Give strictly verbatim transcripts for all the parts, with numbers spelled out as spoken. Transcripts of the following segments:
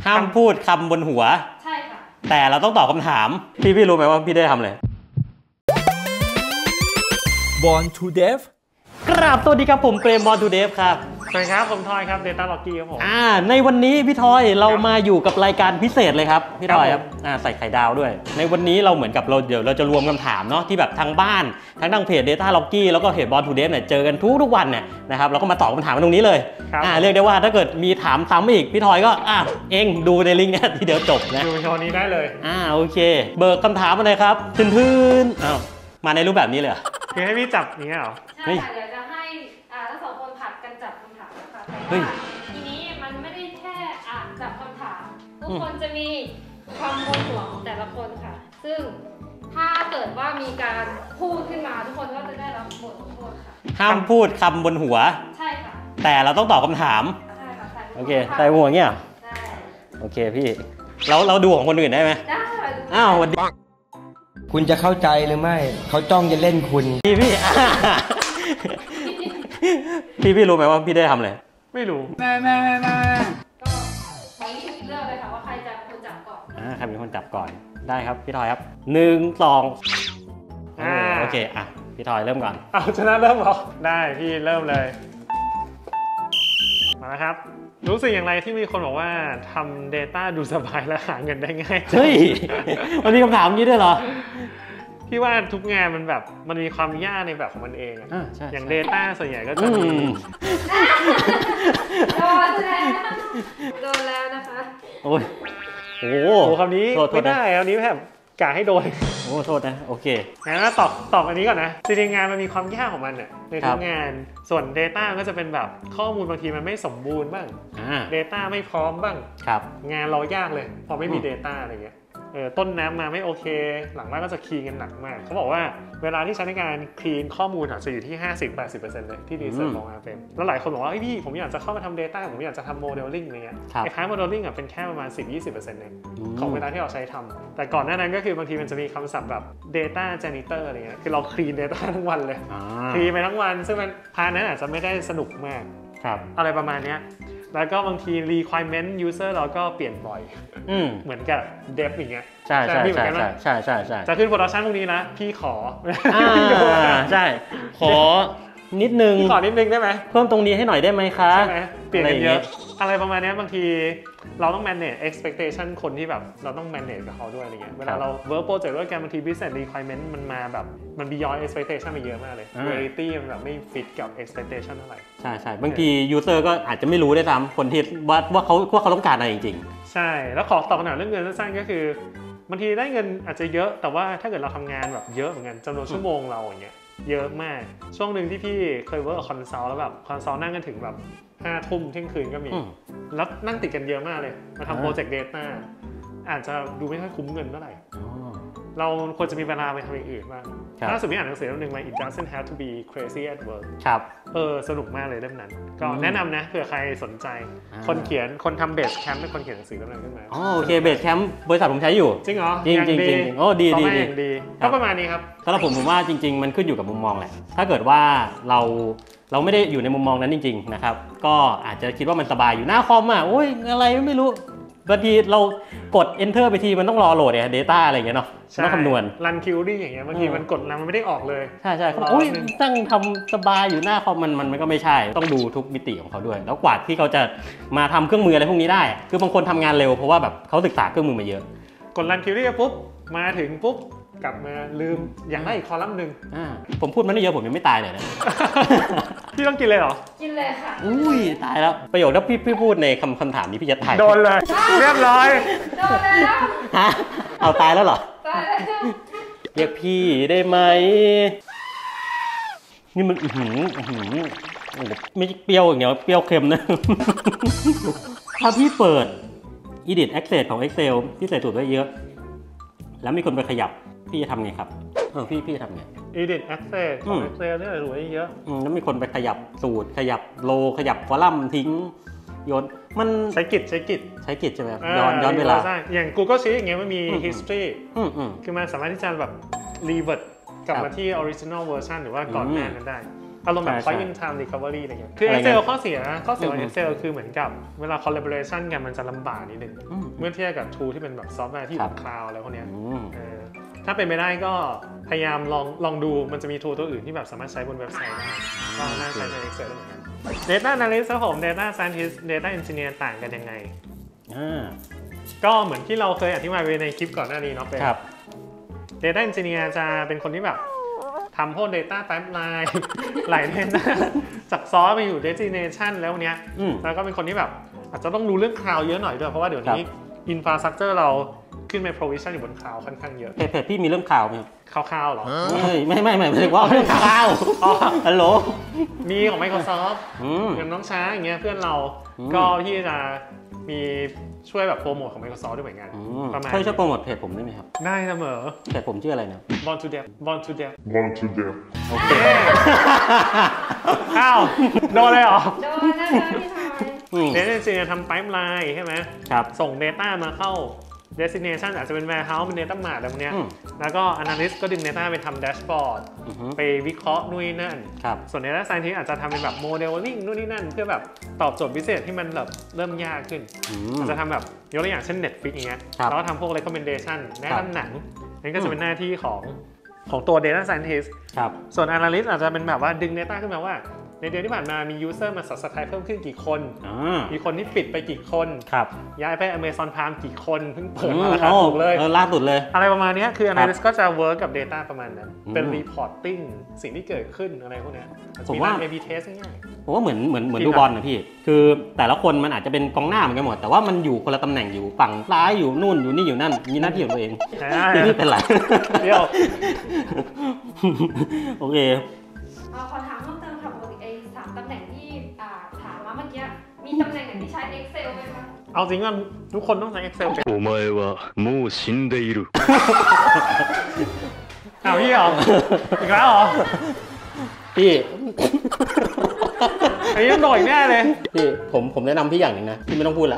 ห้ามพูดคำบนหัวใช่ค่ะแต่เราต้องตอบคำถามพี่พี่รู้ไหมว่าพี่ได้ทำอะไร Born to Dev กราบสวัสดีครับผมเปรม Born to Dev ครับสวัสดีครับผมทอยครับ Data Locky ครับผมอ่าในวันนี้พี่ทอยเรามาอยู่กับรายการพิเศษเลยครับพี่ทอยครับอ่าใส่ไข่ดาวด้วยในวันนี้เราเหมือนกับเราเดี๋ยวเราจะรวมคำถามเนาะที่แบบทางบ้านทั้งทางเพจ Data Locky แล้วก็เพจ Born to Dev เนี่ยเจอกันทุกทุกวันเนี่ยนะครับเราก็มาตอบคำถามกันตรงนี้เลยอ่าเรียกได้ว่าถ้าเกิดมีถามซ้ำอีกพี่ทอยก็อ่ะเองดูในลิงก์เนี่ยทีเดียวจบนะดูโชว์นี้ได้เลยอ่าโอเคเบิกคำถามมาเลยครับพื้นๆอ้าวมาในรูปแบบนี้เลยเหรอคือให้พี่จับอย่างเงี้ยเหรอใช่ค่ะเดี๋ยวจะให้อ่าทั้งสองคนผัดกันจับคำถามนะคะแต่ว่าทีนี้มันไม่ได้แค่อ่านจับคำถามทุกคนจะมีคำบนหัวของแต่ละคนค่ะซึ่งถ้าเกิดว่ามีการพูดขึ้นมาทุกคนก็จะได้รับบทลงโทษค่ะห้ามพูดคำบนหัวใช่ค่ะแต่เราต้องตอบคำถามใช่ค่ะโอเคใส่หัวเงี้ยใช่โอเคพี่เราเราดูของคนอื่นได้ไหมได้อ้าววันนี้คุณจะเข้าใจหรือไม่เขาจ้องจะเล่นคุณพี่พี่พี่พี่รู้ไหมว่าพี่ได้ทำอะไรไม่รู้แม่แม่แม่แม่ก็ใช้เลือกเลยค่ะว่าใครจะเป็นคนจับก่อนอ่าใครเป็นคนจับก่อนได้ครับพี่ทอยครับหนึ่งสองอ่าโอเคอ่ะพี่ทอยเริ่มก่อนเอาชนะเริ่มเหรอได้พี่เริ่มเลยมาแล้วครับรู้สึกอย่างไรที่มีคนบอกว่าทำ Data ดูสบายและหาเงินได้ง่ายเฮ้ยมันมีคำถามนี้ด้วยเหรอพี่ว่าทุกงานมันแบบมันมีความยากในแบบของมันเองอ่ะอย่าง Data ส่วนใหญ่ก็จะมีโดนแล้วโดนแล้วนะคะโอ้ยโอ้โหคำนี้ไม่ได้คำนี้แบบกะให้โดนโอ้โทษนะโอเคงั้นตอบตอบอันนี้ก่อนนะจริงๆงานมันมีความยากของมันเนี่ยในทุกงานส่วน Data ก็จะเป็นแบบข้อมูลบางทีมันไม่สมบูรณ์บ้าง Data ไม่พร้อมบ้างงานเรายากเลยพอไม่มี Data อะไรเงี้ยเออต้นน้ำมาไม่โอเคหลังบ้านก็จะคลีนกันหนักมากเขาบอกว่าเวลาที่ใช้ในการคลีนข้อมูลจะอยู่ที่ ห้าสิบถึงแปดสิบเปอร์เซ็นต์ เลยที่รีเสิร์ชของอาร์เฟมแล้วหลายคนบอกว่าพี่ผมอยากจะเข้ามาทำ Data ผมอยากจะทำโมเดลลิ่งอะไรเงี้ยไอ้คล้ายโมเดลลิ่งเป็นแค่ประมาณ สิบถึงยี่สิบเปอร์เซ็นต์ เองของเวลาที่เราใช้ทำแต่ก่อนหน้านั้นก็คือบางทีมันจะมีคำศัพท์แบบ Data Janitor อะไรเงี้ยคือเราคลีน Data ทั้งวันเลยคลีนไปทั้งวันซึ่งมันพาร์ทนั้นอาจจะไม่ได้สนุกมากอะไรประมาณนี้แล้วก็บางที requirement user เราก็เปลี่ยนบ่อยเหมือนกับ dev อย่างเงี้ยใช่ใช่ใช่ใช่ใช่ใช่ใช่จะขึ้น production พวกนี้นะพี่ขอใช่ขอนิดนึงขอนิดนึงได้ไหมเพิ่มตรงนี้ให้หน่อยได้ไหมคะใช่ไหมเปลี่ยนกันเยอะอะไรประมาณนี้บางทีเราต้อง manage expectation คนที่แบบเราต้อง manage กับเขาด้วยอะไรเงี้ยเวลาเรา work project ด้วยกันบางที business requirement มันมาแบบมัน beyond expectation ไปเยอะมากเลย reality มันแบบไม่ fit กับ expectation เท่าไหร่ใช่ใช่บางที user ก็อาจจะไม่รู้ได้ซ้ำคนที่ว่าว่าเขาว่าเขาต้องการอะไรจริงๆใช่แล้วขอตอบคำถามเรื่องเงินสั้นๆก็คือบางทีได้เงินอาจจะเยอะแต่ว่าถ้าเกิดเราทำงานแบบเยอะเหมือนกันจำนวนชั่วโมงเราอย่างเงี้ยเยอะมากช่วงหนึ่งที่พี่เคยเวิร์กกับคอนซัลท์แล้วแบบคอนซัลท์นั่งกันถึงแบบห้าทุ่มเที่ยงคืนก็มีแล้วนั่งติดกันเยอะมากเลยมาทำโปรเจกต์ Data อาจจะดูไม่ค่อยคุ้มเงินเท่าไหร่เราควรจะมีเวลาไปทำอย่างอื่นบ้างล่าสุดพี่อ่านหนังสือเล่มนึงมา It doesn't have to be crazy at work ครับเออสนุกมากเลยเล่มนั้นก็แนะนำนะเผื่อใครสนใจคนเขียนคนทำเบสแคมป์เป็นคนเขียนหนังสือเล่มนั้นขึ้นมาอ๋อโอเคเบสแคมป์บริษัทผมใช้อยู่จริงเหรอจริงจริงจริงโอ้ดีดีดีก็ประมาณนี้ครับสำหรับผมผมว่าจริงๆมันขึ้นอยู่กับมุมมองแหละถ้าเกิดว่าเราเราไม่ได้อยู่ในมุมมองนั้นจริงๆนะครับก็อาจจะคิดว่ามันสบายอยู่หน้าคอมอ่ะโอ้ยอะไรไม่รู้บางทีเรากด enter ไปทีมันต้องรอโหลดเนี่ย data อะไรอย่างเงี้ยเนาะต้องคำนวณ run query อย่างเงี้ยบางทีมันกดแล้วมันไม่ได้ออกเลยใช่ใช่อุ้ยตั้งทำสบายอยู่หน้าคอมมันมันก็ไม่ใช่ต้องดูทุกมิติของเขาด้วยแล้วกว่าที่เขาจะมาทำเครื่องมืออะไรพวกนี้ได้คือบางคนทำงานเร็วเพราะว่าแบบเขาศึกษาเครื่องมือมาเยอะกด run query ปุ๊บมาถึงปุ๊บกลับมาลืมอย่างไรอีกคอลัมน์หนึ่งผมพูดมันไม่เยอะผมยังไม่ตายเลยนะพี่ต้องกินเลยเหรอกินเลยค่ะอุ้ยตายแล้วประโยคที่พี่พี่พูดในคำคำถามนี้พี่จะตายโดนเลยเรียบร้อยโดนแล้วฮะเอาตายแล้วเหรอตายแล้วเรียกพี่ได้ไหมนี่มันอื้อหืออื้อหือไม่เปรี้ยวอย่างเงี้ยเปรี้ยวเค็มนะถ้าพี่เปิด edit access ของ Excel ที่ใส่สูตรไว้เยอะแล้วมีคนไปขยับพี่จะทำไงครับเออพี่พี่ทำไง edit access ของ Excel เนี่ยรวยเยอะแล้วมีคนไปขยับสูตรขยับโลขยับคอลัมน์ทิ้งโยนมันใช้กิจใช้กิจใช้กิจใช่ไหมย้อนย้อนเวลาอย่าง Google Sheet อย่างเงี้ยมันมี history คือมันสามารถที่จะแบบ revert กลับมาที่ original version หรือว่าก่อนหน้านั้นได้อารมณ์แบบ point in time recovery อะไรเงี้ยคือ Excel ข้อเสียข้อเสียของ Excel คือเหมือนกับเวลา collaboration กันมันจะลำบากนิดนึงเมื่อเทียบกับ tool ที่เป็นแบบซอฟต์แวร์ที่อยู่บน cloud อะไรพวกเนี้ยถ้าเป็นไม่ได้ก็พยายามลองลองดูมันจะมี tool ตัวอื่นที่แบบสามารถใช้บนเว็บไซต์ได้ก็น่าใช้ใน Excel ได้เหมือนกัน Data Analyst ครับผม Data Scientist Data Engineer ต่างกันยังไงก็เหมือนที่เราเคยอธิบายไปในคลิปก่อนหน้านี้เนาะเป็น Data Engineer จะเป็นคนที่แบบทำพวก Data Pipeline ไหล Data จากซอสไปอยู่ Destination แล้วเนี้ยแล้วก็เป็นคนที่แบบอาจจะต้องรู้เรื่อง Cloud เยอะหน่อยด้วยเพราะว่าเดี๋ยวนี้ Infrastructure เราขึ้นไป provision อยู่บน Cloud ค่อนข้างเยอะเพจพี่มีเรื่องข่าวไหมครับข่าวๆหรอไม่ไม่ไม่ไม่ถึงว่าเรื่องข่าวฮัลโหลมีของ Microsoft อย่างน้องช้าอย่างเงี้ยเพื่อนเราก็ที่จะมีช่วยแบบโปรโมทของ Microsoft ด้วยเหมือนกันประมาณช่วยช่วยโปรโมทเพจผมได้ไหมครับได้เสมอเพจผมชื่ออะไรนะ Born to Dev Born to Dev Born to Dev โอเคอ้าวโดนเลยเหรอโดนนะพี่ทอยเดต้า Engineer ทำ Pipeline ใช่ไหมครับส่ง Data มาเข้า Destination อาจจะเป็น Warehouse เป็น Data Mart อะไรพวกเนี้ยแล้วก็ Analyst ก็ดึง Data ไปทำ Dashboard ไปวิเคราะห์นู่นนี่นั่นส่วน Data Scientist อาจจะทำเป็นแบบ Modeling นู่นนี่นั่นเพื่อแบบตอบโจทย์พิเศษที่มันแบบเริ่มยากขึ้นอาจจะทำแบบยกตัวอย่างเช่น Netflix อย่างเงี้ยแล้วก็ทำพวก Recommendation แนะนำหนังนั่นก็จะเป็นหน้าที่ของของตัว Data Scientist ส่วน Analyst อาจจะเป็นแบบว่าดึง Data ขึ้นมาว่าในเดือนที่ผ่านมามี user มา subscribe เพิ่มขึ้นกี่คนมีคนที่ปิดไปกี่คนย้ายไป Amazon Prime กี่คนเพิ่งเปิดมาราคาถูกเลยล่าสุดเลยอะไรประมาณนี้คือ Analyst ก็จะ work กับ Data ประมาณนั้นเป็น reporting สิ่งที่เกิดขึ้นอะไรพวกนี้ผมว่าเอ บี test ง่ายผมว่าเหมือนเหมือนเหมือนดูบอลนะพี่คือแต่ละคนมันอาจจะเป็นกองหน้าเหมือนกันหมดแต่ว่ามันอยู่คนละตำแหน่งอยู่ฝั่งซ้ายอยู่นู่นอยู่นี่อยู่นั่นมีหน้าที่ของตัวเองนี่เป็นไรเดี๋ยวโอเคขอถามเพิ่มเติมค่ะปกติไอ้สามตำแหน่งที่ถามมาเมื่อกี้มีตำแหน่งไหนที่ใช้ Excel ไหมคะเอาจริงว่าทุกคนต้องใช้ Excel เป็นお前はもう死んでいるอ้าวพี่เหรออีกแล้วเหรอพี่ไอ้ยังโดดแน่เลยพี่ผมผมแนะนำพี่อย่างหนึ่งนะพี่ไม่ต้องพูดละ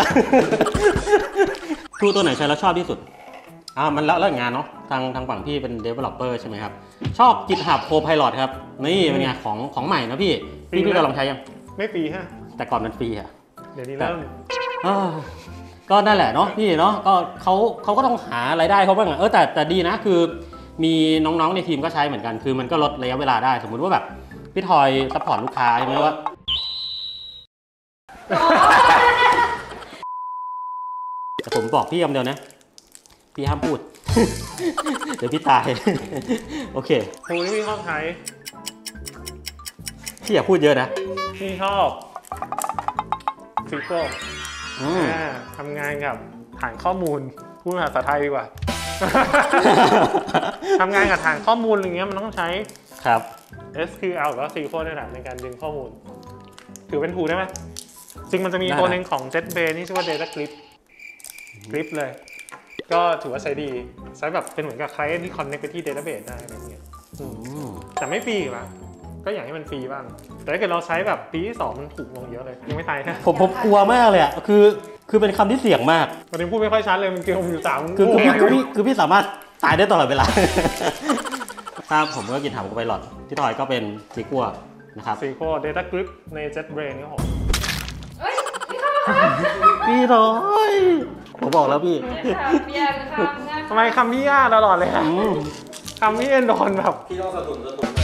ทูตัวไหนใช้แล้วชอบที่สุดอ่ามันแล้วแล้วงานเนาะทางทางฝั่งพี่เป็น developer ใช่ไหมครับชอบ GitHub Copilot ครับนี่เป็นไงของของใหม่นะพี่พี่พี่ลองใช้ยังไม่ฟรีฮะแต่ก่อนมันฟรีอะเดี๋ยวนี้เริ่มก็นั่นแหละเนาะพี่เนาะก็เขาเขาก็ต้องหารายได้เขาบ้างเออแต่แต่ดีนะคือมีน้องๆในทีมก็ใช้เหมือนกันคือมันก็ลดระยะเวลาได้สมมุติว่าแบบพี่ทอยซัพพอร์ตลูกค้าใช่ไหมว่าแต่ผมบอกพี่คำเดียวนะพี่ห้ามพูดเดี๋ยวพี่ตายโอเคครูที่พี่ชอบใช้พี่อย่าพูดเยอะนะพี่ชอบซิโก้ทำงานกับฐานข้อมูลพูดภาษาไทยดีกว่าทำงานกับฐานข้อมูลอย่างเงี้ยมันต้องใช้ครับเอส คิว แอล หรือว่า ซี โฟร์ นี่แหละในการดึงข้อมูลถือเป็นทูได้ไหมจริงมันจะมีตัวหนึ่งของ JetBrains ที่ชื่อว่า Data Grip Grip เลยก็ถือว่าใช้ดีใช้แบบเป็นเหมือนกับ client ที่ connect ไปที่ database ได้อะไรเงี้ยแต่ไม่ฟรีนะก็อยากให้มันฟรีบ้างแต่ถ้าเกิดเราใช้แบบปีที่สองมันถูกลงเยอะเลยยังไม่ตายนะผมผมกลัวมากเลยอ่ะคือคือเป็นคำที่เสี่ยงมากตอนนี้พูดไม่ค่อยชัดเลยมันเกี่ยวอยู่สามคือคือพี่คือพี่คือพี่สามารถตายได้ตลอดเวลาครับผมก็กินถามกูไปหลอดที่ถอยก็เป็นซีกัวนะครับซีกัว Data Grip ใน JetBrains ครับผมเอ้ยพี่เข้ามาพี่ถอยผมบอกแล้วพี่ทำไมคำพี่ยากตลอดเลยครับคำพี่เอ็นโดนแบบพี่ต้องสะดุดสะดุด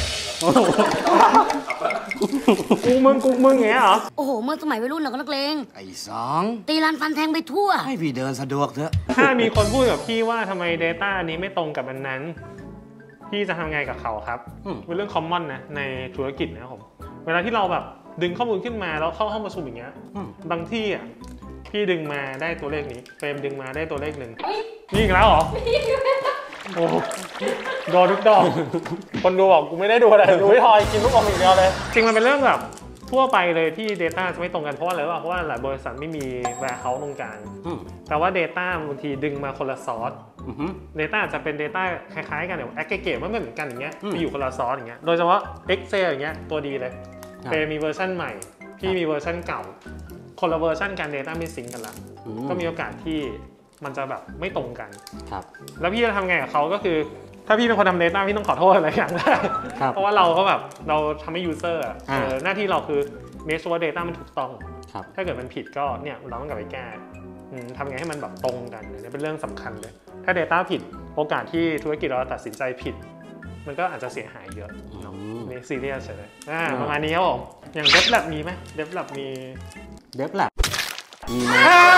กูมึงกูมึงอย่างเงี้ยเหรอโอ้โหเมื่อสมัยวัยรุ่นเราก็นักเลงไอ้สองตีรันฟันแทงไปทั่วให้พี่เดินสะดวกเถอะถ้ามีคนพูดกับพี่ว่าทำไม Data อันนี้ไม่ตรงกับอันนั้นพี่จะทำไงกับเขาครับเป็นเรื่อง common นะในธุรกิจนะครับผมเวลาที่เราแบบดึงข้อมูลขึ้นมาแล้วเข้าห้องประชุมอย่างเงี้ยบางที่อ่ะพี่ดึงมาได้ตัวเลขนี้เฟรมดึงมาได้ตัวเลขหนึ่งนี่อีกแล้วเหรอโอ้โดนทุกดอกคนดูบอกกูไม่ได้ดูอะไรดูไม่ทอยกินลูกอมอย่างเดียวเลยจริงมันเป็นเรื่องแบบทั่วไปเลยที่ Data จะไม่ตรงกันเพราะว่าอะไรวะเพราะว่าหลายบริษัทไม่มี warehouse ตรงกลางแต่ว่า Data บางทีดึงมาคนละซอส Data จะเป็น Data คล้ายๆกันแต่ aggregate มันไม่เหมือนกันอย่างเงี้ยไปอยู่คนละซอสอย่างเงี้ยโดยเฉพาะ Excel อย่างเงี้ยตัวดีเลยเฟรมมีเวอร์ชันใหม่พี่มีเวอร์ชันเก่าคนละเวอร์ชันการ Data ไม่ซิงกันละก็มีโอกาสที่มันจะแบบไม่ตรงกันแล้วพี่จะทำไงกับเขาก็คือถ้าพี่เป็นคนทำ Data พี่ต้องขอโทษอะไรอย่างแรกเพราะว่าเราก็แบบเราทำให้ user อ่ะหน้าที่เราคือ make sure ว่า data มันถูกต้องถ้าเกิดมันผิดก็เนี่ยเราต้องกลับไปแก้ทำไงให้มันแบบตรงกันเนี่ยเป็นเรื่องสำคัญเลยถ้า data ผิดโอกาสที่ธุรกิจเราตัดสินใจผิดมันก็อาจจะเสียหายเยอะเนาะนี่ซีเรียสเลยประมาณนี้ครับผมอย่าง Dev Lab มีไหม Dev Lab มี Dev Lab มีไหม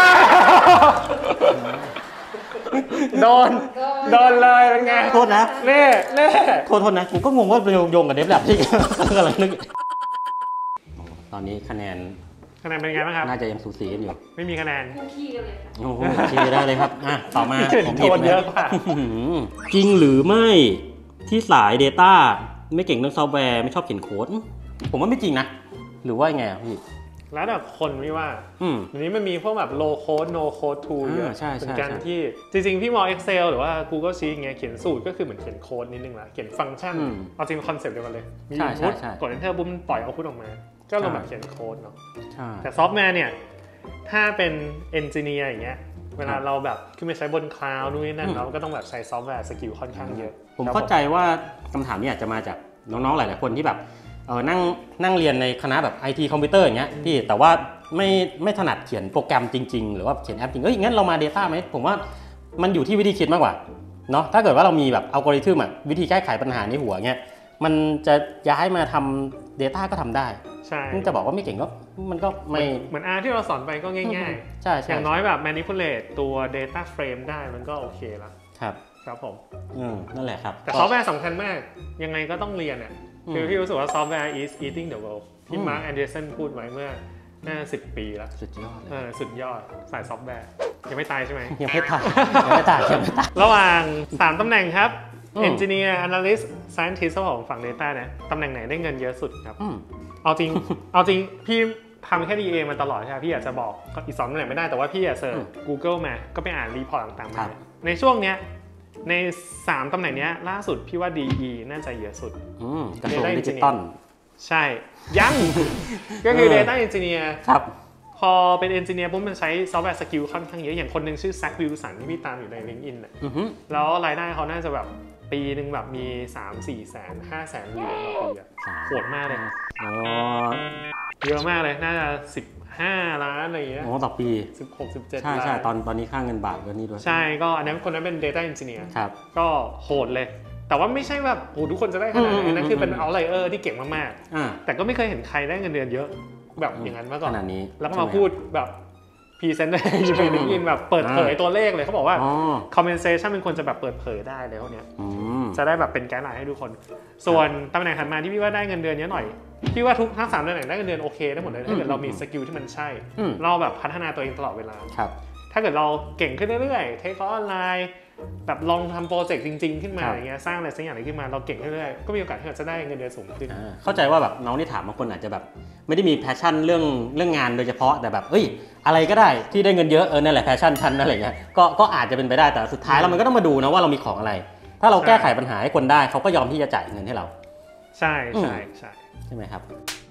โดนโดนเลยเป็นไงโทษนะเน่เน่โทษโทษนะกูก็งงว่าโยงกับ Dev Lab ที่กำลังนึกตอนนี้คะแนนคะแนนเป็นไงบ้างครับน่าจะยังสูสีกันอยู่ไม่มีคะแนนคู่ขี้กันเลยค่ะโอ้โหขี้ได้เลยครับอ่ะต่อมาผมโดนเยอะกว่าจริงหรือไม่ที่สาย Data ไม่เก่งเรื่องซอฟต์แวร์ไม่ชอบเขียนโค้ดผมว่าไม่จริงนะหรือว่าไงพี่แล้วแบบคนไม่ว่าอันนี้มันมีพวกแบบ low code no code tool เยอะเหมือนกันที่จริงๆพี่มอง Excel หรือว่า Google Sheet ไงเขียนสูตรก็คือเหมือนเขียนโค้ดนิดนึงละเขียนฟังก์ชันเอาจริงคอนเซ็ปต์เดียวกันเลยมีพุทกด enter ปุ๊บมันปล่อยเอาพุทออกมาก็ลงแบบเขียนโค้ดเนาะแต่ซอฟต์แวร์เนี่ยถ้าเป็นเอนจิเนียร์อย่างเงี้ยเวลาเราแบบขึ้นไปใช้บนคลาวด์นู่นนี่นั่นเราก็ต้องแบบใช้ซอฟต์แวร์สกิลค่อนข้างเยอะผมเข้าใจว่าคำถามนี้อาจจะมาจากน้องๆหลายๆคนที่แบบเออนั่งนั่งเรียนในคณะแบบ ไอ ที คอมพิวเตอร์อย่างเงี้ยพี่แต่ว่าไม่ไม่ถนัดเขียนโปรแกรมจริงๆหรือว่าเขียนแอปจริงเอ้ยงั้นเรามา Data ไหมผมว่ามันอยู่ที่วิธีคิดมากกว่าเนาะถ้าเกิดว่าเรามีแบบอัลกอริทึมอะวิธีแก้ไขปัญหาในหัวเงี้ยมันจะย้ายมาทำ Data ก็ทำได้ใช่จะบอกว่าไม่เก่งก็มันก็ไม่เหมือน R ที่เราสอนไปก็ง่ายๆใช่อย่างน้อยแบบ manipulate ตัว data frame ได้มันก็โอเคแล้วครับครับผมอืมนั่นแหละครับแต่ซอฟต์แวร์สำคัญมากยังไงก็ต้องเรียนอ่ะคือพี่รู้สึกว่า software is eating the world ที่ Mark Andreessen พูดไว้เมื่อน่าสิบปีแล้วสุดยอดเออสุดยอดสายซอฟต์แวร์ยังไม่ตายใช่ไหมยังไม่ตายยังไม่ตายยังไม่ตายระหว่างสามตำแหน่งครับ Engineer Analyst Scientist ของฝั่ง Data นะตำแหน่งไหนได้เงินเยอะสุดครับเอาจริงเอาจริงพี่ทำแค่ ดี เอ มาตลอดใช่ไหมพี่อยากจะบอกอีกสองตำแหน่งไม่ได้แต่ว่าพี่อยากเสิร์ช Google มาก็ไปอ่านรีพอร์ตต่างๆมาในช่วงเนี้ยในสามตำแหน่งนี้ล่าสุดพี่ว่า ดี อี น่าจะเยอะสุดกระทรวงดิจิตอลใช่ยังก็คือ Data Engineer ครับพอเป็น Engineer ปุ๊บมันใช้ซอฟต์แวร์สกิลค่อนข้างเยอะอย่างคนหนึ่งชื่อแซควิลสันที่พี่ตามอยู่ใน LinkedIn น่ะแล้วรายได้เขาน่าจะแบบปีหนึ่งแบบมี สามสี่แสนห้าแสนเหรียญต่อปีอะโหดมากเลยเยอะมากเลยน่าจะสิบห้าล้านอะไรอย่างเงี้ยโอ้ต่อปีสิบหก สิบเจ็ดใช่ใช่ตอนตอนนี้ค่าเงินบาทก็นี่ด้วยใช่ก็อันนั้นคนนั้นเป็น Data Engineer ครับก็โหดเลยแต่ว่าไม่ใช่แบบโหทุกคนจะได้ขนาดนั้นนั่นคือเป็น outlier ที่เก่งมากๆแต่ก็ไม่เคยเห็นใครได้เงินเดือนเยอะแบบอย่างนั้นมาก่อนขนาดนี้แล้วก็มาพูดแบบพรีเซนต์ได้อยู่ในลิงก์อินแบบเปิดเผยตัวเลขเลยเขาบอกว่า compensation เป็นคนจะแบบเปิดเผยได้เลยพวกเนี้ยจะได้แบบเป็นไกด์ไลน์ให้ทุกคนส่วนตำแหน่งถัดมาที่พี่ว่าได้เงินเดือนเยอะหน่อยพี่ว่าทุกทั้งสามตำแหน่งได้เงินเดือนโอเคได้หมดเลยถ้าเกิดเรามีสกิลที่มันใช่เราแบบพัฒนาตัวเองตลอดเวลาถ้าเกิดเราเก่งขึ้นเรื่อยๆเทคออนไลน์แบบลองทำโปรเจกต์จริงๆขึ้นมาอย่างเงี้ยสร้างอะไรสักอย่างขึ้นมาเราเก่งเรื่อยๆก็มีโอกาสที่เราจะได้เงินเดือนสูงขึ้นเข้าใจว่าแบบน้องที่ถามบางคนอาจจะแบบไม่ได้มีแพชชั่นเรื่องเรื่องงานโดยเฉพาะแต่แบบเอ้ยอะไรก็ได้ที่ได้เงินเยอะเออนั่นแหละแพชชั่นฉันอะไรเงี้ยก็ก็อาจจะเป็นไปได้แต่สุดท้ายแล้วมันก็ต้องมาดูนะว่าเรามีของอะไรถ้าเราแก้ไขปัญหาให้คนได้เขาก็ยอมที่จะจ่ายเงินให้เราใช่ใช่ใช่ใช่ไหมครับ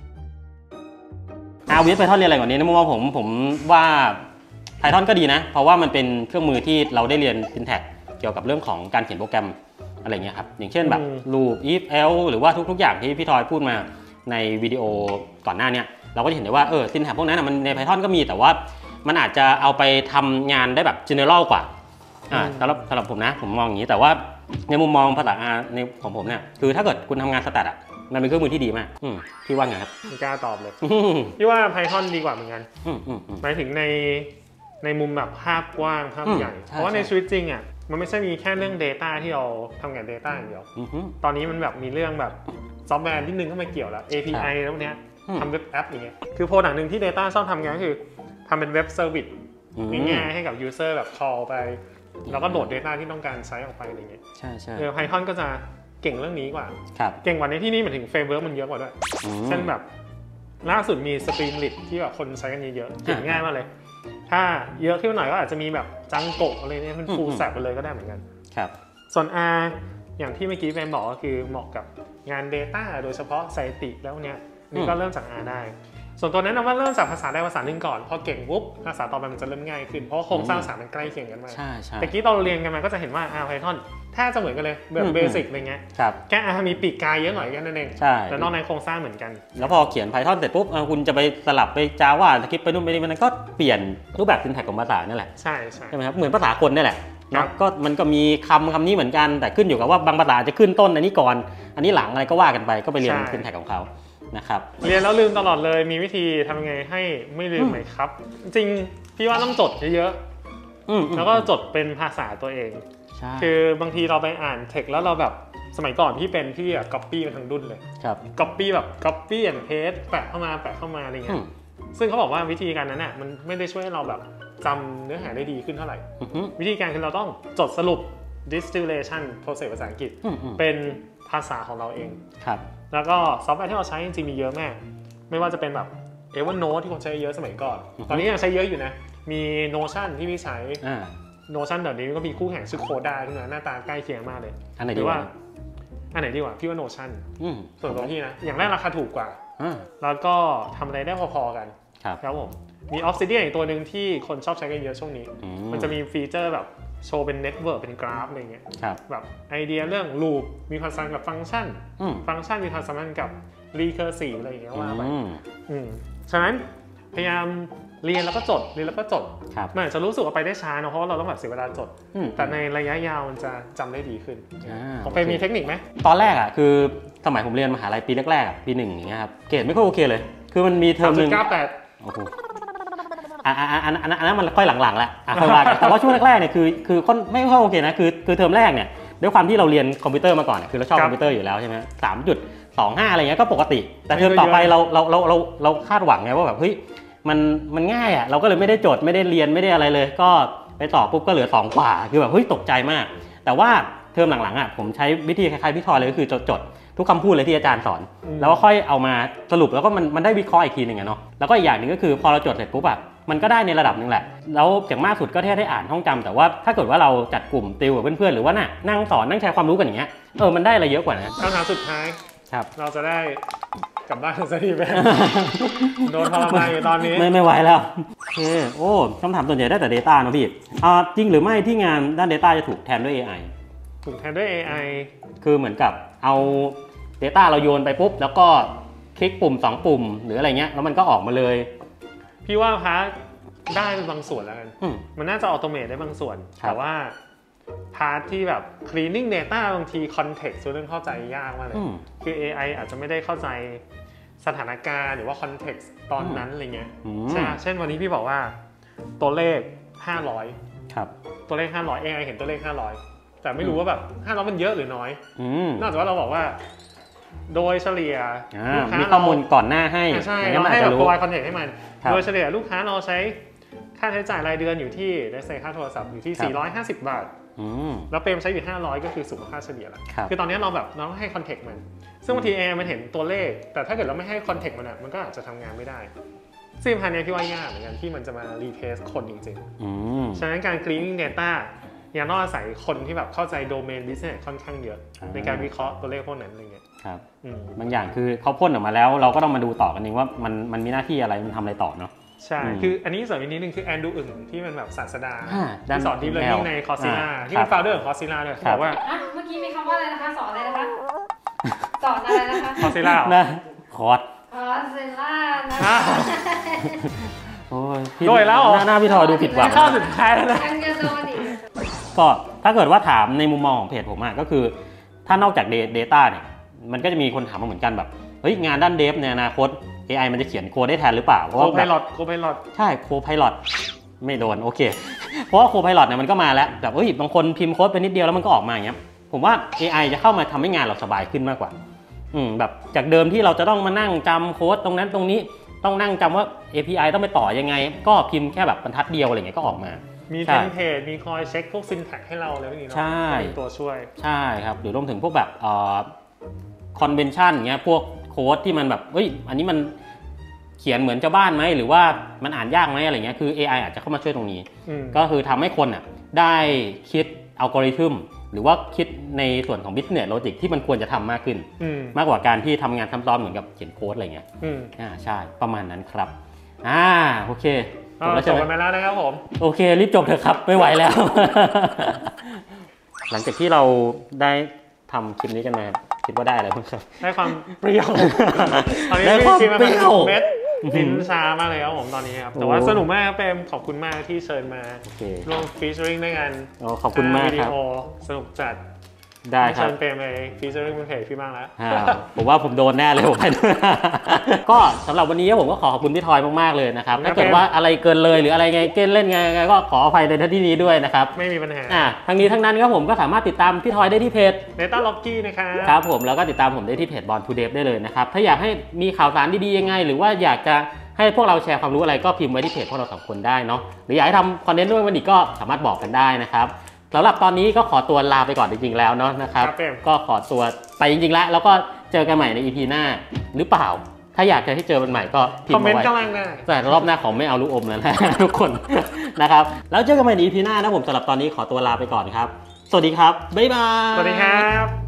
อาวิทย์ไปท่อนเรียนอะไรก่อนนี้ในมุมมองผมผมว่า Python ก็ดีนะเพราะว่ามันเป็นเครื่องมือที่เราได้เรียน syntax เกี่ยวกับเรื่องของการเขียนโปรแกรมอะไรเงี้ยครับอย่างเช่นแบบ loop if else หรือว่าทุกๆอย่างที่พี่ทอยพูดมาในวิดีโอก่อนหน้านี้เราก็จะเห็นได้ว่าเออ syntax พวกนั้นมันใน Python ก็มีแต่ว่ามันอาจจะเอาไปทำงานได้แบบ general กว่าอ่าสำหรับสำหรับผมนะผมมองอย่างนี้แต่ว่าในมุมมองภาษาในของผมเนี่ยคือถ้าเกิดคุณทำงานสแตทอ่ะมันเป็นเครื่องมือที่ดีมากพี่ว่าไงครับไม่กล้าตอบเลยพี่ว่า Python ดีกว่าเหมือนกันหมายถึงในในมุมแบบภาพกว้างภาพใหญ่เพราะว่าในชีวิตจริงอ่ะมันไม่ใช่มีแค่เรื่อง Data ที่เราทำงาน Data อย่างเดียวตอนนี้มันแบบมีเรื่องแบบซอฟต์แวร์ที่นึงเข้ามาเกี่ยวแล้ว เอ พี ไอ แล้วเนี้ยทำเว็บแอปอย่างเงี้ยคือโปรดักต์หนึ่งที่ Data ชอบทำงานก็คือทำเป็นเว็บเซอร์วิสง่ายๆให้กับ User แบบ call ไปแล้วก็โหลด Data ที่ต้องการใช้ออกไปอะไรเงี้ยใช่ใช่ Python ก็จะเก่งเรื่องนี้กว่าเก่งกว่าในที่นี้หมายถึงเฟรมเวิร์กมันเยอะกว่าด้วยเช่นแบบล่าสุดมี Streamlit ที่แบบคนใช้กันเยอะๆเก่งง่ายมากเลยถ้าเยอะขึ้นหน่อยก็อาจจะมีแบบจังโกะอะไรเนี่ยมันฟูลแซปไปเลยก็ได้เหมือนกันครับส่วน R อย่างที่เมื่อกี้แฟนบอกก็คือเหมาะกับงาน Data โดยเฉพาะสถิติแล้วเนี้ยนี่ก็เริ่มจาก R ได้ส่วนตัวนั้นนะว่าเริ่มจากภาษาใดภาษาหนึ่งก่อนพอเก่งปุ๊บภาษาต่อไปมันจะเริ่มง่ายขึ้นเพราะโครงสร้างภาษามันใกล้เคียงกันมากใช่ใช่แต่กี้ตอนเราเรียนกันมาก็จะเห็นว่าอ่า Python แทบจะเหมือนกันเลยแบบเบสิกอะไรเงี้ยแค่อามีปีกกายเยอะหน่อยแค่นั้นเองแต่นอกนั้นโครงสร้างเหมือนกันแล้วพอเขียน Python เสร็จปุ๊บคุณจะไปสลับไป Java สคริปต์ไปนู่นไปนี่มันก็เปลี่ยนรูปแบบ syntax ของภาษานั่นแหละใช่ใช่ใช่ไหมครับเหมือนภาษาคนนี่แหละเนาะก็มันก็มีคำคำนี้เหมือนกันแต่ขึ้นอยู่กับว่าบางภาษาจะขึ้นต้นอันนี้ก่อนอันนี้หลังอะไรก็ว่ากันไปก็ไปเรียน syntax ของเขานะครับเรียนแล้วลืมตลอดเลยมีวิธีทำยังไงให้ไม่ลืมไหมครับจริงพี่ว่าต้องจดเยอะๆแล้วก็จดเป็นภาษาตัวเองคือบางทีเราไปอ่านเทคแล้วเราแบบสมัยก่อนพี่เป็นพี่อะ copy มาทั้งดุนเลย copy แบบ copy and paste แปะเข้ามาแปะเข้ามาอะไรเงี้ยซึ่งเขาบอกว่าวิธีการนั้นน่ะมันไม่ได้ช่วยให้เราแบบจำเนื้อหาได้ดีขึ้นเท่าไหร่วิธีการคือเราต้องจดสรุป distillation process ภาษาอังกฤษเป็นภาษาของเราเองแล้วก็ซอฟต์แวร์ที่เราใช้จริงๆมีเยอะมากไม่ว่าจะเป็นแบบ Evernote ที่คนใช้เยอะสมัยก่อนตอนนี้ยังใช้เยอะอยู่นะมี Notion ที่พี่ใช้ Notion เดี๋ยวนี้ก็มีคู่แข่งชื่อ Coda ด้วยนะหน้าตาใกล้เคียงมากเลยอันไหนดีกว่าอันไหนดีกว่าพี่ว่า Notion ส่วนตัวพี่นะอย่างแรกราคาถูกกว่าแล้วก็ทำอะไรได้พอๆกันครับผมมี Obsidian อีกตัวหนึ่งที่คนชอบใช้กันเยอะช่วงนี้มันจะมีฟีเจอร์แบบโชว์เป็นเน็ตเวิร์กเป็นกราฟอะไรเงี้ยแบบไอเดียเรื่องลูปมีความสัมพันธ์กับฟังก์ชันฟังก์ชันมีความสัมพันธ์กับ recursive อะไรอย่างเงี้ยว่าไปฉะนั้นพยายามเรียนแล้วก็จดเรียนแล้วก็จดมันอาจจะรู้สึกว่าไปได้ช้าเนาะเพราะว่าเราต้องแบบเสียเวลาจดแต่ในระยะยาวมันจะจำได้ดีขึ้นของเฟย์มีเทคนิคไหมตอนแรกอ่ะคือสมัยผมเรียนมหาลัยปีแรกๆปีหนึ่งอย่างเงี้ยครับเกรดไม่ค่อยโอเคเลยคือมันมีเทอมนึงเก้าแปดโอ้โหอันอันอันอันนั้นมันค่อยหลังๆแล้วค่อยว่ากันแต่ว่าช่วงแรกๆเนี่ยคือคือไม่ค่อยโอเคนะคือคือเทอมแรกเนี่ยด้วยความที่เราเรียนคอมพิวเตอร์มาก่อนคือเราชอบคอมพิวเตอร์อยู่แล้วใช่ไหมสามจุดสองห้าอะไรเงี้ยก็ปกติแต่เทอมต่อไปเราเราเราเราเราคาดหวังไงว่าแบบเฮ้ยมันมันง่ายอ่ะเราก็เลยไม่ได้จดไม่ได้เรียนไม่ได้อะไรเลยก็ไปต่อปุ๊บก็เหลือสองกว่าคือแบบเฮ้ยตกใจมากแต่ว่าเทอมหลังๆอ่ะผมใช้วิธีคล้ายๆพี่ทอยเลยก็คือจดจดทุกคำพูดเลยที่อาจารย์สอนแล้วก็ค่อยเอามาสรุปแล้วก็มันมันได้วิเคราะห์อีกทีหนึ่งอะเนาะแล้วก็อีกอย่างหนึ่งก็คือพอเราจดเสร็จปุ๊บแบบมันก็ได้ในระดับหนึ่งแหละแล้วอย่างมากสุดก็แค่ได้อ่านท่องจำแต่ว่าถ้าเกิดว่าเราจัดกลุ่มติวกับเพื่อนๆหรือว่าน่ะนั่งสอนนั่งแชร์ความรู้กันอย่างเงี้ยเออมันได้อะไรเยอะกว่านะคำถามสุดท้ายครับเราจะได้กลับบ้านสักทีไหมโดนทรมานอยู่ตอนนี้ไม่ไม่ไหวแล้วโอเคโอ้คำถามส่วนใหญ่ได้แต่ Data นะพี่อ่าจริงหรือไม่ที่งานด้าน Data จะถูกแทนด้วย เอ ไอถูกแทนด้วย เอ ไอคือเหมือนกับเอา Data เราโยนไปปุ๊บแล้วก็คลิกปุ่มสองปุ่มหรืออะไรเงี้ยแล้วมันก็ออกมาเลยพี่ว่าพาร์ทได้เป็นบางส่วนแล้วกันมันน่าจะออโตเมตได้บางส่วนแต่ว่าพาร์ทที่แบบ cleaning data บางที context เรื่องเข้าใจยากมากเลยคือ เอ ไอ อาจจะไม่ได้เข้าใจสถานการณ์หรือว่า context ตอนนั้นอะไรเงี้ยใช่เช่นวันนี้พี่บอกว่าตัวเลขห้าร้อยครับตัวเลขห้าร้อย เอ ไอ เห็นตัวเลขห้าร้อยแต่ไม่รู้ว่าแบบห้าร้อยมันเยอะหรือน้อยนอกจากว่าเราบอกว่าโดยเฉลี่ยลูกค้ามีข้อมูลก่อนหน้าให้ใช่เราให้แบบ provide context ให้มันโดยเฉลี่ยลูกค้าเราใช้ค่าใช้จ่ายรายเดือนอยู่ที่ได้ใช้ค่าโทรศัพท์อยู่ที่สี่ร้อยห้าสิบบาทแล้วเปรมใช้อยู่ห้าร้อยก็คือสูงกว่าค่าเฉลี่ยแล้วคือตอนนี้เราแบบเราต้องให้คอนเทกต์มันซึ่งบางทีเอ ไอ มันเห็นตัวเลขแต่ถ้าเกิดเราไม่ให้คอนเทกต์มันอ่ะมันก็อาจจะทำงานไม่ได้ซึ่งพันนี้พี่ว่ายากเหมือนกันที่มันจะมารีเพลซคนจริงๆฉะนั้นการ cleaning data ยังต้องอาศัยคนที่แบบเข้าใจโดเมน business ค่อนข้างเยอะในการวิเคราะห์ตัวเลขพวกนั้นอะไรเงี้ยครับบางอย่างคือเขาพ่นออกมาแล้วเราก็ต้องมาดูต่อกันเองว่ามันมันมีหน้าที่อะไรมันทำอะไรต่อเนาะใช่คืออันนี้เสริมอีกนิดนึงคือแอนดูอึ่งที่มันแบบศาสดาที่สอน Deep Learning ใน Coursera ที่เป็น founder ของ Coursera เนี่ยเขาบอกว่าเมื่อกี้มีคำว่าอะไรนะคะสอนอะไรนะคะสอนอะไรนะคะ Coursera นะคอร์ส Coursera นะโอ้ยโดยแล้วหน้าพี่ทอดูผิดหวังข้อสุดท้ายแล้วนะก็ถ้าเกิดว่าถามในมุมมองของเพจผมอะก็คือถ้านอกจาก Data เนี่ยมันก็จะมีคนถามมาเหมือนกันแบบเฮ้ยงานด้านเดฟในอนาคต เอ ไอ มันจะเขียนโค้ดได้แทนหรือเปล่าเพราะว่า Copilot Copilot ใช่ Copilot ไม่โดนโอเคเพราะว่า Copilot เนี่ยมันก็มาแล้วแบบเฮ้ยบางคนพิมพ์โค้ดไปนิดเดียวแล้วมันก็ออกมาอย่างเงี้ยผมว่า เอ ไอ จะเข้ามาทำให้งานเราสบายขึ้นมากกว่าอืมแบบจากเดิมที่เราจะต้องมานั่งจำโค้ดตรงนั้นตรงนี้ต้องนั่งจำว่า เอ พี ไอ ต้องไปต่อยังไงก็พิมพ์แค่แบบบรรทัดเดียวอะไรเงี้ยก็ออกมามีเทมเพลตมีคอยเช็คพวก syntax ให้เราอะไรพวกนี้เนาะเป็นตัวช่วยใช่ครับหรือรวมถึงพวกแบบเอ่อ convention เงี้ยพวกโค้ดที่มันแบบเฮ้ยอันนี้มันเขียนเหมือนเจ้าบ้านไหมหรือว่ามันอ่านยากไหมอะไรเงี้ยคือ เอ ไอ อาจจะเข้ามาช่วยตรงนี้ก็คือทำให้คนอ่ะได้คิดอัลกอริทึมหรือว่าคิดในส่วนของ business logic ที่มันควรจะทำมากขึ้นมากกว่าการที่ทำงานซ้ำซ้อนเหมือนกับเขียนโค้ดอะไรเงี้ยอ่าใช่ประมาณนั้นครับอ่าโอเคจบแล้วจบกันไปแล้วนะครับผมโอเครีบจบเถอะครับไม่ไหวแล้ว หลังจากที่เราได้ทำคลิปนี้กันมาคิดว่าได้อะไรบ้างครับได้ความเปรี้ยวตอนนี้กินมาเป็นเม็ดลิ้นชามากเลยครับผมตอนนี้ครับแต่ว่าสนุกมากครับเปรมขอบคุณมากที่เชิญมาร่วมฟีเจอริ่งด้วยกันขอบคุณมากครับสนุกจัดได้ครับเชิญเปรมไปฟีเจอริ่งเป็นเพจพี่บ้างแล้วผมว่าผมโดนแน่เลยผมก็สำหรับวันนี้ผมก็ขอขอบคุณพี่ทอยมากๆเลยนะครับถ้าเกิดว่าอะไรเกินเลยหรืออะไรไงเก้นเล่นไงก็ขออภัยในที่นี้ด้วยนะครับไม่มีปัญหาอ่าทั้งนี้ทั้งนั้นครับผมก็สามารถติดตามพี่ทอยได้ที่เพจ Data Logi นะครับครับผมแล้วก็ติดตามผมได้ที่เพจ Born to Dev ได้เลยนะครับถ้าอยากให้มีข่าวสารดีๆยังไงหรือว่าอยากจะให้พวกเราแชร์ความรู้อะไรก็พิมพ์ไว้ที่เพจพวกเราสองคนได้เนาะหรืออยากให้ทำคอนเทนต์ด้วยวันนี้ก็สามารถบอกกันได้นะครับสำหรับตอนนี้ก็ขอตัวลาไปก่อนจริงๆแล้วเนาะนะครับก็ขอตัวไปจริงๆแล้วแล้วก็เจอกันใหม่ใน อี พี หน้าหรือเปล่าถ้าอยากจะให้เจอกันใหม่ก็พิมพ์มาไว้แต่รอบหน้าขอไม่เอาลูกอมแล้วนะทุกคนนะครับแล้วเจอกันใหม่ใน อี พี หน้านะผมสำหรับตอนนี้ขอตัวลาไปก่อนครับสวัสดีครับบ๊ายบายสวัสดีครับ